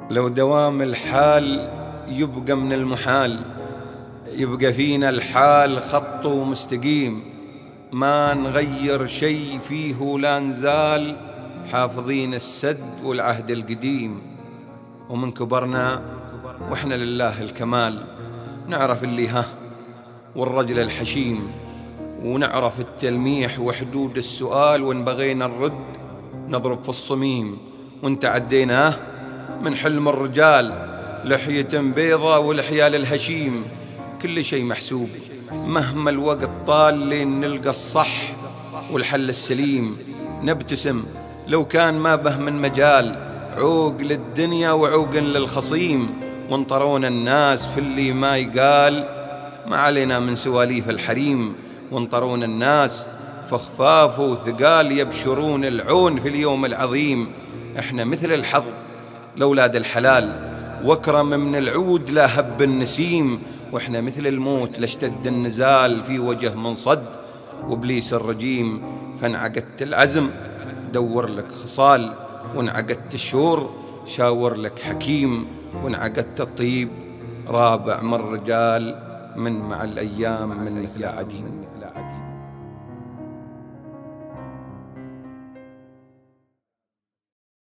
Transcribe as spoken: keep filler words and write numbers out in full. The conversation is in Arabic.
لو دوام الحال يبقى من المحال، يبقى فينا الحال خطه مستقيم، ما نغير شي فيه ولا نزال، حافظين السد والعهد القديم. ومن كبرنا واحنا لله الكمال، نعرف اللي ها والرجل الحشيم، ونعرف التلميح وحدود السؤال، وان بغينا نرد نضرب في الصميم. وانت عديناه من حلم الرجال، لحية بيضة والحيال الهشيم، كل شي محسوب مهما الوقت طال، لين نلقى الصح والحل السليم. نبتسم لو كان ما به من مجال، عوق للدنيا وعوق للخصيم. وانطرونا الناس في اللي ما يقال، ما علينا من سواليف الحريم. وانطرونا الناس فخفاف وثقال، يبشرون العون في اليوم العظيم. احنا مثل الحظ لأولاد الحلال، واكرم من العود لا هب النسيم. واحنا مثل الموت لاشتد النزال، في وجه منصد وابليس الرجيم. فانعقدت العزم دور لك خصال، وانعقدت الشور شاور لك حكيم. وانعقدت الطيب رابع من رجال، من مع الأيام من مثل عديم.